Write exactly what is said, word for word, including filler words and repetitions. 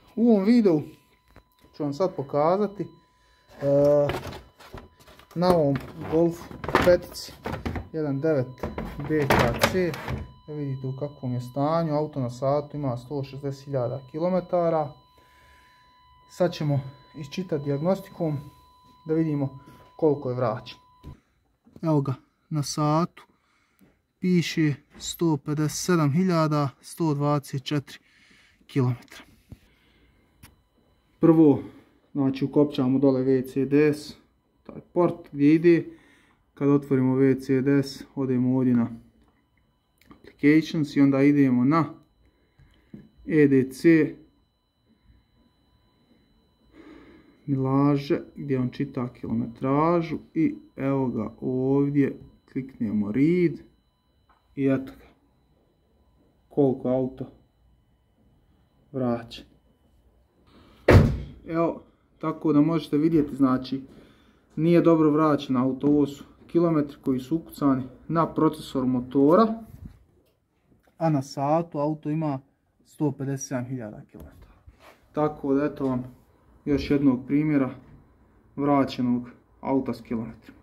U ovom videu ću vam sad pokazati uh, na ovom Golfu petici jedan devet B K C. Vidite u kakvom je stanju, auto na satu ima sto šezdeset hiljada kilometara. Sad ćemo iščitati dijagnostikom da vidimo koliko je vraćen. Evo ga, na satu piše sto pedeset sedam hiljada sto dvadeset četiri kilometra. Prvo, znači ukopčamo dole V C D S, taj port gdje ide. Kad otvorimo V C D S, odemo ovdje na Applications i onda idemo na E D C milaže gdje on čita kilometražu i evo ga ovdje, kliknemo Read i eto ga koliko auto vraća. Evo, tako da možete vidjeti, znači nije dobro vraćen auto, ovo su kilometri koji su ukucani na procesor motora, a na satu auto ima sto pedeset sedam hiljada kilometara. Tako da eto vam još jednog primjera vraćenog auta s kilometrima.